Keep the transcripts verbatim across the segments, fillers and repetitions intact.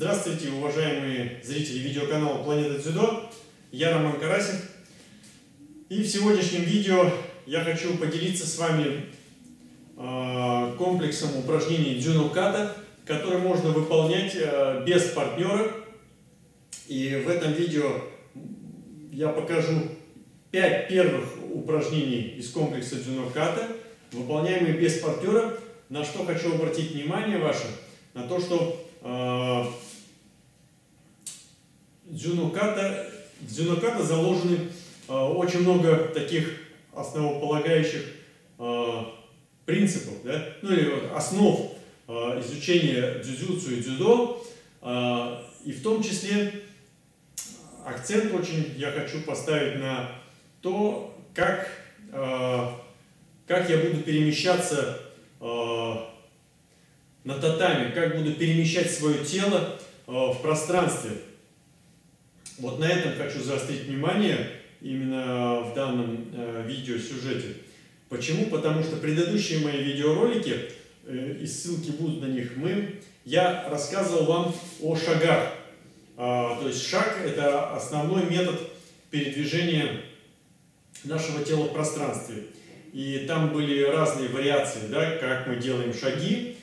Здравствуйте, уважаемые зрители видеоканала Планета Дзюдо. Я Роман Карасев. И в сегодняшнем видео я хочу поделиться с вами э, комплексом упражнений дзюдо-ката, которые можно выполнять э, без партнера. И в этом видео я покажу пять первых упражнений из комплекса дзюдо-ката, выполняемые без партнера. На что хочу обратить внимание ваше, на то, что э, дзюдо-ката, в дзюдо-ката заложены э, очень много таких основополагающих э, принципов, да? Ну или вот основ э, изучения дзюдзюцу и дзюдо, э, и в том числе акцент очень я хочу поставить на то, как, э, как я буду перемещаться на татами, как буду перемещать свое тело в пространстве. Вот на этом хочу заострить внимание именно в данном видеосюжете. Почему? Потому что предыдущие мои видеоролики, и ссылки будут на них, мы, я рассказывал вам о шагах. То есть шаг – это основной метод передвижения нашего тела в пространстве. И там были разные вариации, да, как мы делаем шаги.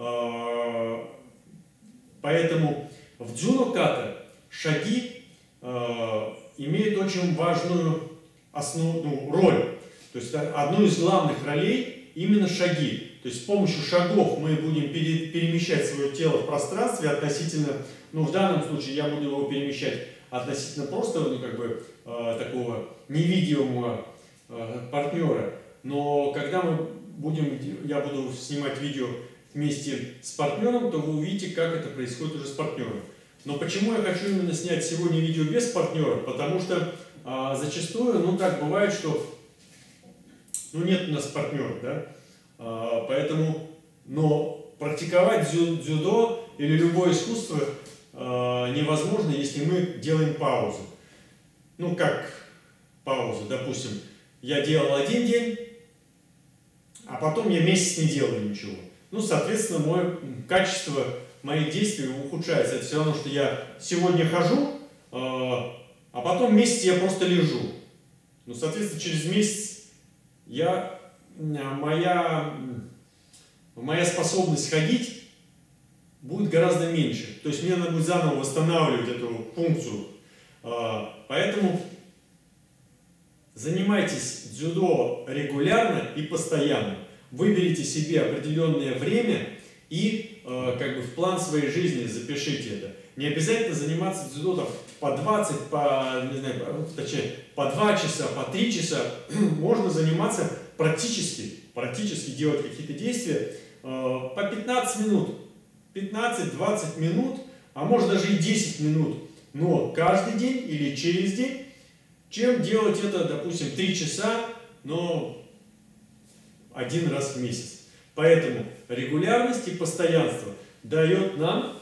Поэтому в дзюдо-ката шаги имеют очень важную основную роль. То есть одну из главных ролей именно шаги. То есть с помощью шагов мы будем перемещать свое тело в пространстве относительно, ну в данном случае я буду его перемещать относительно просто, ну как бы такого невидимого партнера. Но когда мы будем, я буду снимать видео вместе с партнером, то вы увидите, как это происходит уже с партнером. Но почему я хочу именно снять сегодня видео без партнера? Потому что а, зачастую, ну так бывает, что ну, нет у нас партнера, да? А, поэтому, но практиковать дзю, дзюдо или любое искусство а, невозможно, если мы делаем паузу. Ну как паузу, допустим, я делал один день, а потом я месяц не делаю ничего. Ну, соответственно, мое качество моих действий ухудшается. Это все равно, что я сегодня хожу, а потом месяц я просто лежу. Ну, соответственно, через месяц я, моя, моя способность ходить будет гораздо меньше. То есть мне надо будет заново восстанавливать эту функцию. Поэтому занимайтесь дзюдо регулярно и постоянно. Выберите себе определенное время и э, как бы в план своей жизни запишите это. Не обязательно заниматься дзюдо там, по двадцать, по, не знаю, по, точнее, по два часа, по три часа. Можно заниматься практически, практически делать какие-то действия э, по пятнадцать минут. пятнадцать-двадцать минут, а может даже и десять минут. Но каждый день или через день. Чем делать это, допустим, три часа, но один раз в месяц. Поэтому регулярность и постоянство дает нам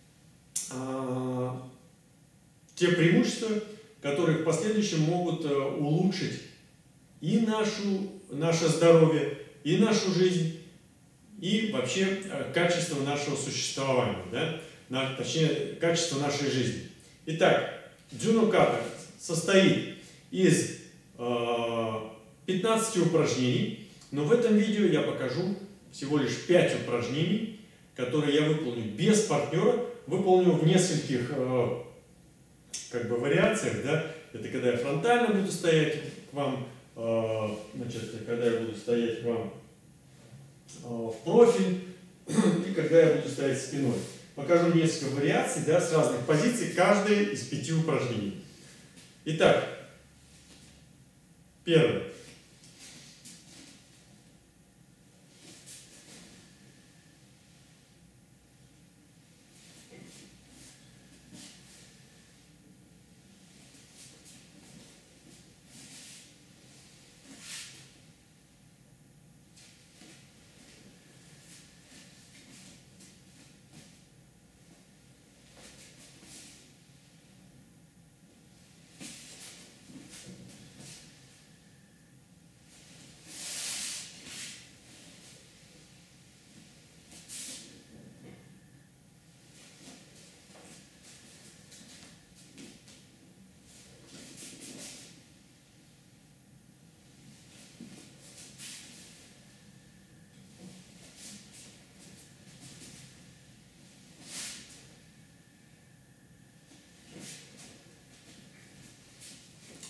а, те преимущества, которые в последующем могут а, улучшить и нашу, наше здоровье, и нашу жизнь, и вообще а, качество нашего существования, да? На, точнее, качество нашей жизни. Итак, дзюдо-ката состоит из э, пятнадцати упражнений, но в этом видео я покажу всего лишь пять упражнений, которые я выполню без партнера, выполню в нескольких э, как бы вариациях, да? Это когда я фронтально буду стоять к вам, э, значит, когда я буду стоять к вам э, в профиль, и когда я буду стоять спиной. Покажу несколько вариаций, да, с разных позиций, каждая из пяти упражнений. Итак, первое.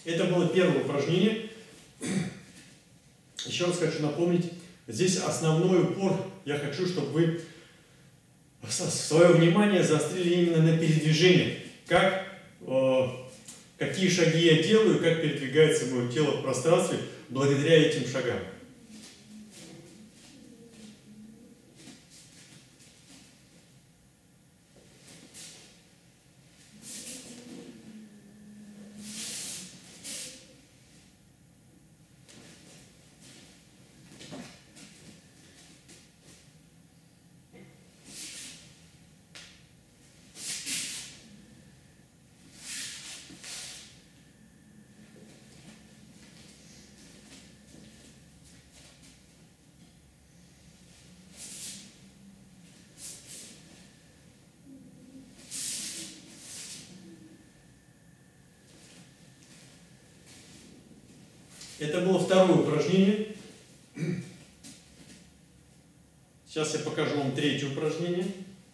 Это было первое упражнение. Еще раз хочу напомнить, здесь основной упор, я хочу, чтобы вы свое внимание заострили именно на передвижение. Как, э, какие шаги я делаю, как передвигается мое тело в пространстве благодаря этим шагам. Это было второе упражнение. Сейчас я покажу вам третье упражнение.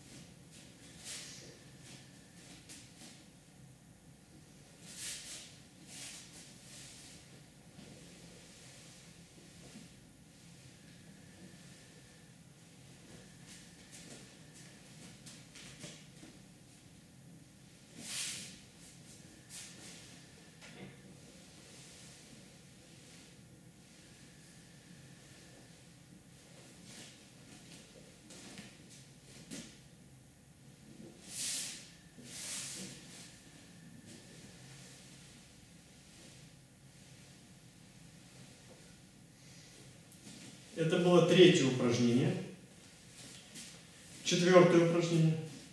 Это было третье упражнение. Четвертое упражнение.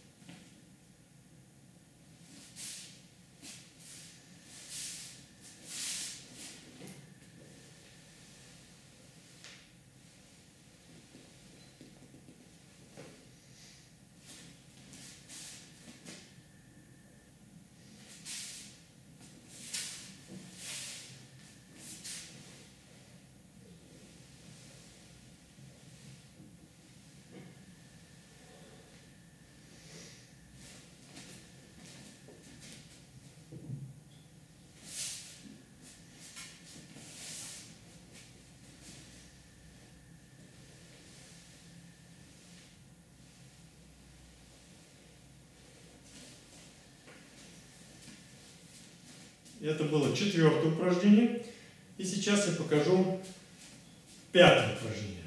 Это было четвертое упражнение. И сейчас я покажу пятое упражнение.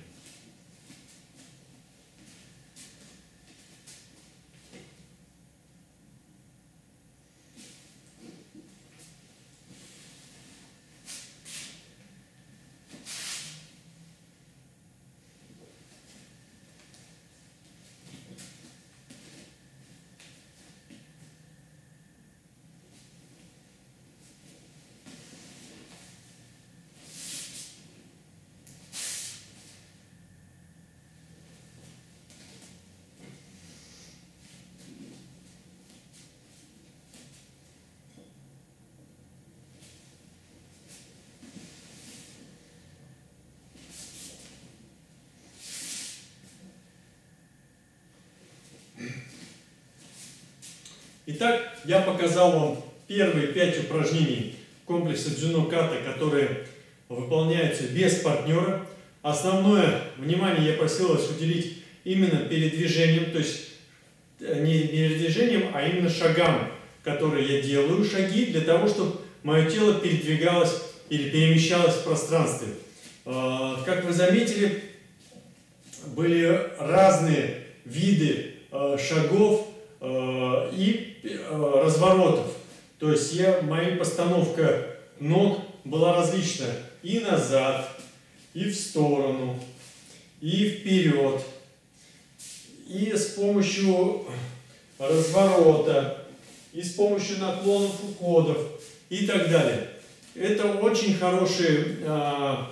Итак, я показал вам первые пять упражнений комплекса Джуно-ката, которые выполняются без партнера. Основное внимание я просил вас уделить именно передвижением, то есть не передвижением, а именно шагам, которые я делаю, шаги для того, чтобы мое тело передвигалось или перемещалось в пространстве. Как вы заметили, были разные виды шагов и разворотов. То есть я, моя постановка ног была различная и назад, и в сторону, и вперед, и с помощью разворота, и с помощью наклонов, уходов и так далее. Это очень хорошие а,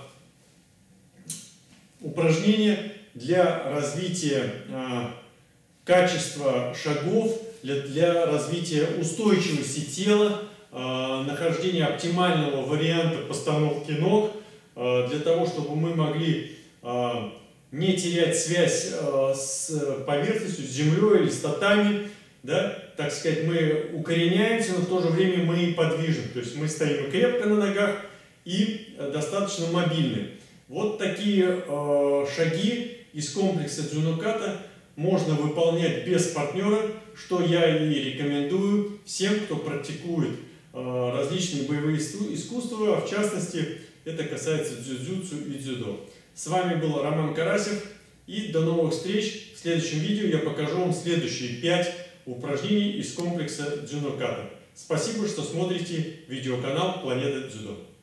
упражнения для развития а, качества шагов, для, для развития устойчивости тела, э, нахождения оптимального варианта постановки ног, э, для того, чтобы мы могли э, не терять связь э, с поверхностью, с землей или с татами, да, так сказать, мы укореняемся, но в то же время мы и подвижны. То есть мы стоим и крепко на ногах, и достаточно мобильны. Вот такие э, шаги из комплекса Джуноката можно выполнять без партнера, что я и рекомендую всем, кто практикует э, различные боевые искусства, а в частности это касается дзюдзюцу и дзюдо. С вами был Роман Карасев, и до новых встреч. В следующем видео я покажу вам следующие пять упражнений из комплекса Джуноката. Спасибо, что смотрите видеоканал Планета Дзюдо.